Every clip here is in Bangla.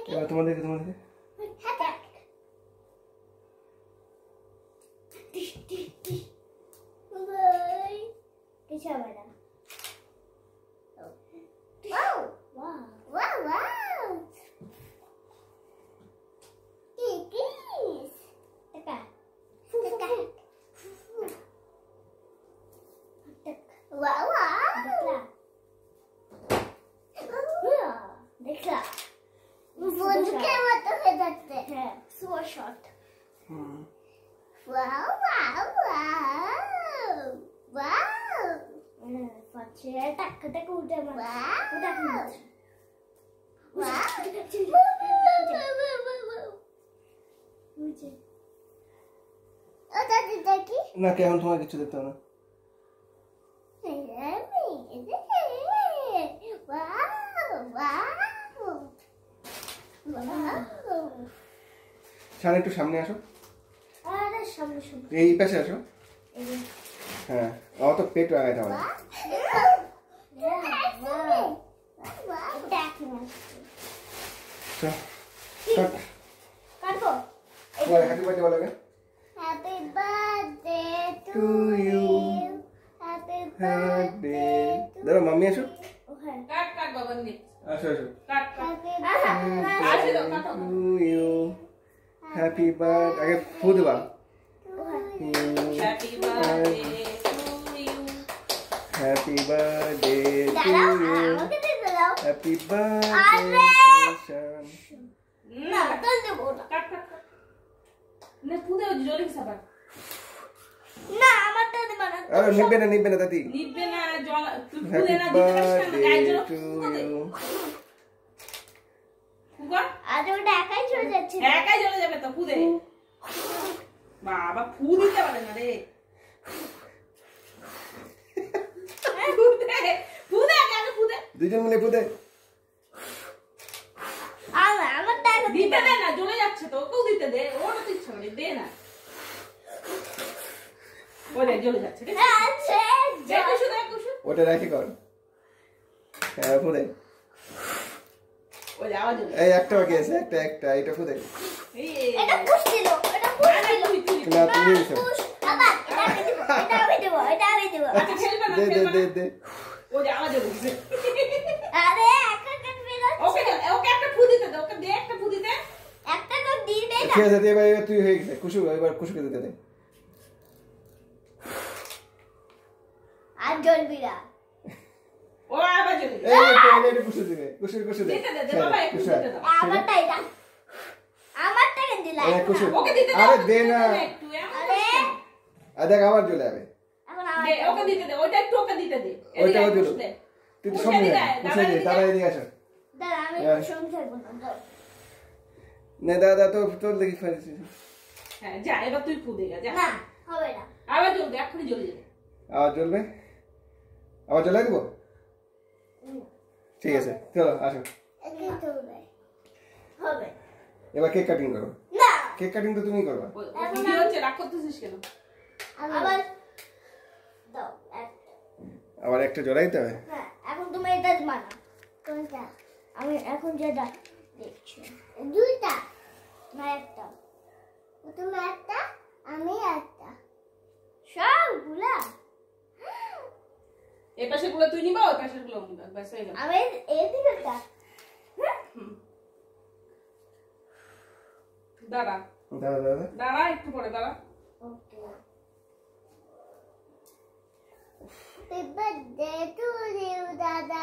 তোমাদেরকে না কেমন তোমার কিছু দেখতে না শান একটু সামনে আসো এই পাশে আসো হ্যাঁ আমার তো পেট আগাইতে হবে হ্যাপি বার্থডে বলো happy birthday to you happy birthday দাঁড়া মাম্মি আসো কাট বাবা নে আসো কাট আসো টু ইউ হ্যাপি বার্থডে আগে ফু দেবা happy birthday to you happy birthday to you happy birthday Shaan না তো দেব না কাট না পুদে জোরে সাবা না আমারটা দেব না আরে নিবে না দাদি নিবে না জল তুই পুদে না দিতে গায় জল পুদে কুগা আজ ওটা একাই চলে যাচ্ছে একাই চলে যাবে তো পুদে বাবা ফু দিতে পারে না রে পুদে আগে পুদে দুজন মিলে পুদে দিতে দে না জ্বলে যাচ্ছে তো ওকেও দিতে দে ওটা তো ইচ্ছা করে দে না ওরে জ্বলে যাচ্ছে ওটা রাখি কর হ্যাঁ ফুদে ওই আওয়াজ এই একটা বাকি আছে একটা এটা ফুদে এটা পুশ ছিল না তুমি দিছো বাবা এটা আমি দেব আচ্ছা খেলবে না দে ওই আওয়াজ হচ্ছে আরে ওকে একটা ফু দিতে দে ওকে দে একটা ফু দিতে একটা তো দিবে না ঠিক আছে এবার তুই হয়ে গেছে এবার কুশুকে দিতে দে আর জ্বলবি না ও আবার জ্বলবি এই পয়লে কুশু দিবে কুশু দে দে বাবা একটু দিতে দাও আমারটাকে দিলা ওকে দিতে দে আরে দে না আরে দেখ আবার জ্বলে যাবে এখন দে ওকে দিতে দে ওইটা একটু ওকে দিতে দে ওইটাও দিতে তুই তো সামনে কুশু দে তারা এদিকে আসো দাদা আমি সংসার বললাম না দাদা তো তোর দেখি ফেলেছিস হ্যাঁ যা এবার তুই ফু দে যা না হবে না আবার জ্বলবে এখনি জ্বলে যাবে আবার জ্বলবে আবার জ্বলাই দেব ঠিক আছে চলো আসো এখন জ্বলবে হবে এবার কেক কাটিং করো না কেক কাটিং তো তুমি করবে কি হচ্ছে রাগ করতেছিস কেন আবার দাও আবার একটা জ্বলাইতে হবে হ্যাঁ এখন তুমি এটা মানা কোনটা আমি এখন যেটা দেখছি দুইটা না একটা তুমি একটা আমি একটা সবগুলা এই পাশেগুলো তুই নিবা ওই পাশেগুলো নিবা বাস হয়ে গেল আমি এই দিকটা দাঁড়া দাঁড়া একটু পরে দাঁড়া okay happy birthday to you দাদা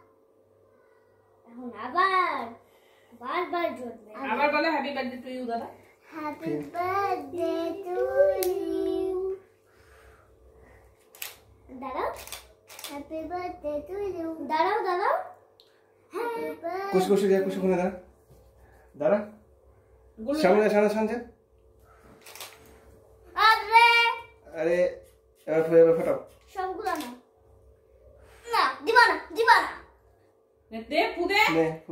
এখন বারবার জ্বলবে আবার বলে হ্যাপি বার্থডে টু ইউ দাদা হ্যাপি বার্থডে টু ইউ দাঁড়াও হ্যাপি বার্থডে টু ইউ দাঁড়াও হ্যাপি বার্থডে কুশকুশি যা কুশকুনে দাঁড়া সামনে আরে এবার ফটো সবগুলো না দিবা না দে পুদে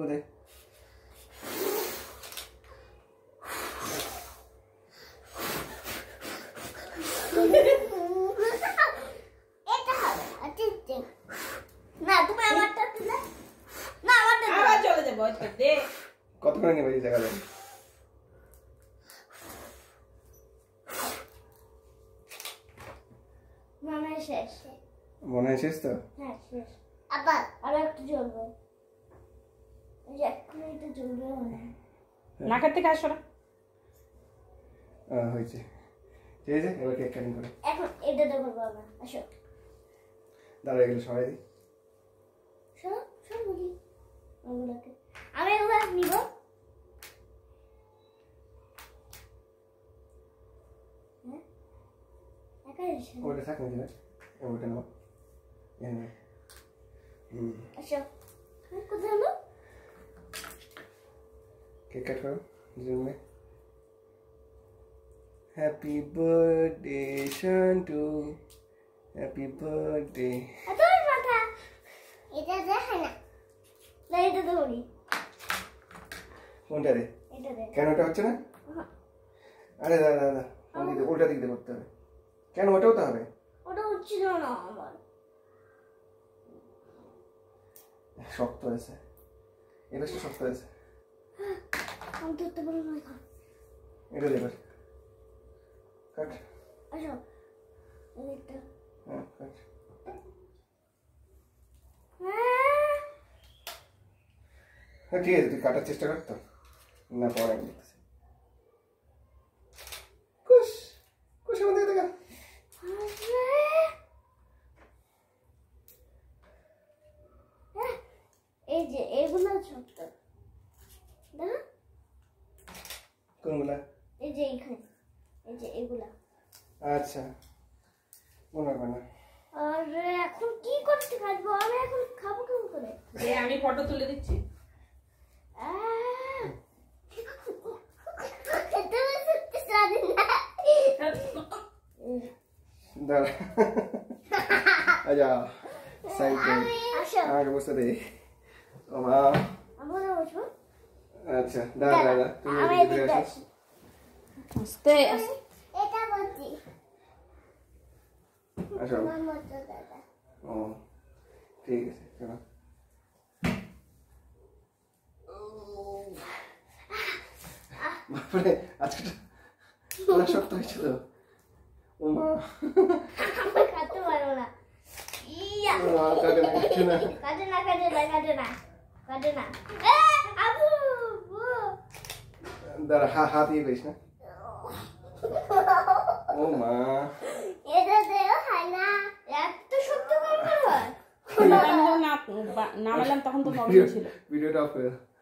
এটা হবে আচ্ছা না তুমি আমারটা দিলে না আমারটা আবার চলে যাবো দে কত করে নেবে এই জায়গা দেন? মনে হয় শেষ তো? হ্যাঁ শেষ। আবার আর একটু জ্বলবে। এই এক মিনিট জ্বলবে না। নাকের থেকে আসো না। হয়েছে। ঠিক আছে, এবার কেক কাটিং করো। এখন এটা দেবো বাবা। আসো। দাঁড়া এগুলো সরাই দিই। সব বলি। ওগুলোকে আমি এগুলো নিব। হ্যাঁ? একাই এসে। ওটা থাক না দিলে। ওটা নাও। আসো। কোথায় হলো? কেক কাট করো দুজনে। Happy birthday Shantu, happy birthday. তোর মাথা এটা দেখে না। না এটা ধরি। কোনটা রে? এটা দে। কেন ওটা হচ্ছে না? আরে দাদা দাদা, উল্টা দিক দিয়ে করতে হবে। কেন ওটাও তো হবে? ওটা হচ্ছিল না আমার। শক্ত হয়েছে, এটা শক্ত হয়েছে। আমি ধরতে পারবো না এখন। এটা দেবার কাট। আসো এইটা। হ্যাঁ কাট। হ্যাঁ ঠিক আছে, তুই কাটার চেষ্টা কর তো। না পরে আমি দেখতেছি। কুশ কুশ আমাদের দেখা। এই যে এগুলো শক্ত না? কোনগুলা? এই যে এখানে, এই যে এগুলা। আচ্ছা মনে হবে না। আর এখন কি করতে খাবো? আমি এখন খাবো কেমন করে? আমি ফটো তুলে দিচ্ছি। দাঁড়া আচ্ছা সাইড আমাকে বসতে দে। ও মা আচ্ছা দাঁড়া দাঁড়া তুমি এদিকে আসো। আস্তে এটা বলছি আসো। আমার তো দাদা। ও ঠিক আছে চলো। বাপরে আজকে পুরো শক্ত হয়েছে তো। ও মা কাটতে পারো না। ইয়া কাটে না কাটে না কাটে না কাটে না কাটে না কাটে না। আবু দাঁড়া হাত ইয়ে করিস না। ও মা এটা দেও হয় না। এত শক্ত করে হয়। নামালাম তখন তো নরম ছিল। ভিডিওটা অফ করে দাও।